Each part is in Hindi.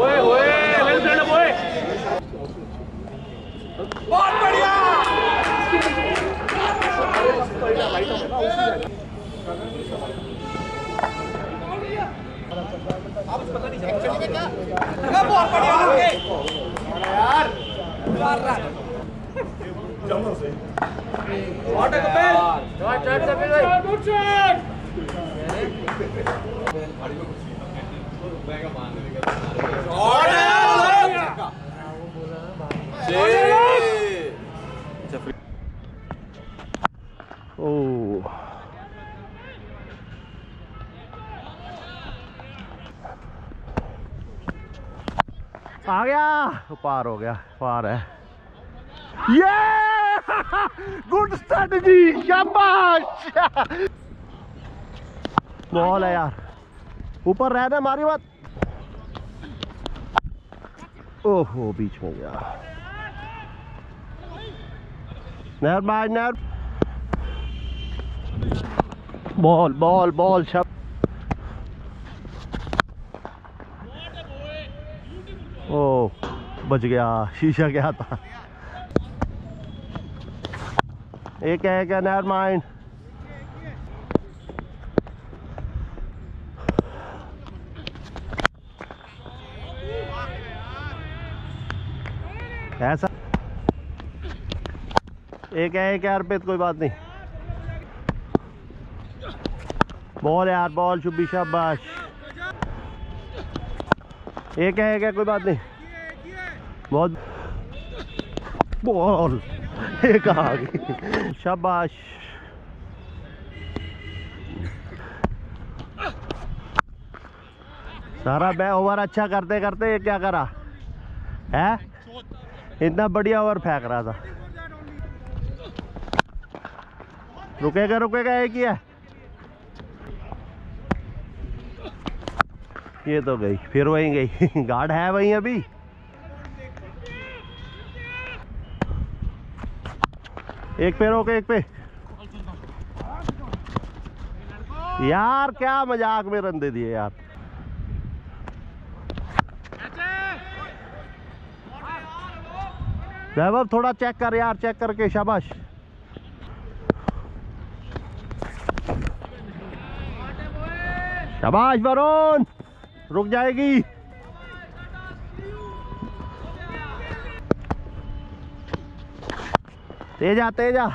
बहुत बढ़िया। पता नहीं क्या बहुत बढ़िया यार। आ गया, पार हो गया, पार है। ये गुड स्ट्रेटजी, शाबाश। बॉल है यार, ऊपर रहना, मारी मत। ओहो, बीच में गया। Never mind, never. Ball ball ball, शब। ओ, बच गया, शीशा क्या था। एक है क्या, नेवर माइंड। ऐसा एक है यार पे, कोई बात नहीं। बॉल यार, बॉल, शुभी, शाबाश। एक है कोई बात नहीं। बहुत बॉल, एक आ गई, शाबाश। सारा ओवर अच्छा करते करते ये क्या करा है, इतना बढ़िया ओवर फेंक रहा था। रुकेगा रुकेगा, एक ही है। ये तो गई, फिर वहीं गई। गार्ड है वहीं अभी। एक पे रोके, एक पे। यार क्या मजाक में रन दे दिए यार। वैभव थोड़ा चेक कर यार, चेक करके, शाबाश। शाबाश वरुण, रुक जाएगी। तेजा तेजा।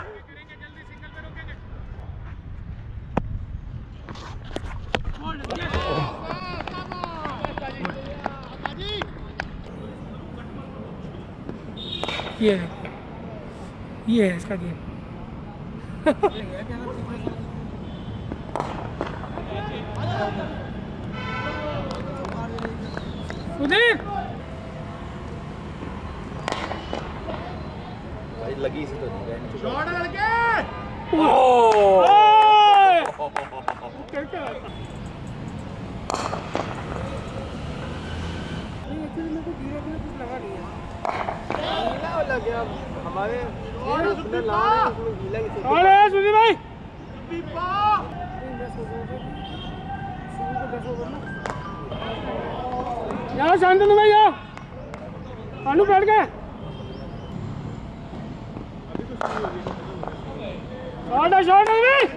ये है इसका गेम। भाई लगी इसी तो नहीं। शॉट लड़के। हमारे सुधीर भाई, जाओ शांतनु भाई, जाओ। आलू बैठ गए। शॉट शॉट भी।